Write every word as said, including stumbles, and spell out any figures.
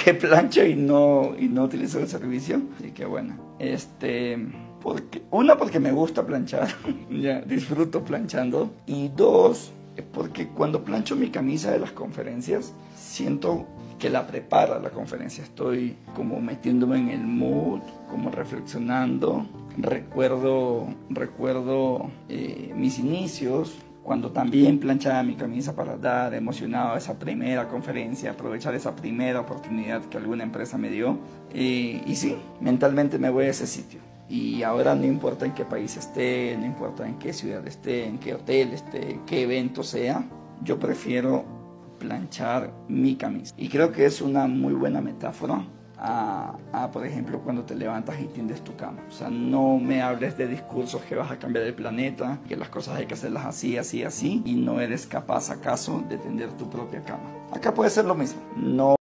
que plancho y no, y no utilizo el servicio. Así que bueno, este, porque, una, porque me gusta planchar, ya disfruto planchando. Y dos, porque cuando plancho mi camisa de las conferencias, siento que la prepara la conferencia. Estoy como metiéndome en el mood, como reflexionando. Recuerdo, recuerdo eh, mis inicios, cuando también planchaba mi camisa para dar, emocionado a esa primera conferencia, aprovechar esa primera oportunidad que alguna empresa me dio. Eh, y sí, mentalmente me voy a ese sitio. Y ahora no importa en qué país esté, no importa en qué ciudad esté, en qué hotel esté, qué evento sea, yo prefiero planchar mi camisa. Y creo que es una muy buena metáfora a, a, por ejemplo, cuando te levantas y tiendes tu cama. O sea, no me hables de discursos que vas a cambiar el planeta, que las cosas hay que hacerlas así, así, así, y no eres capaz acaso de tender tu propia cama. Acá puede ser lo mismo. No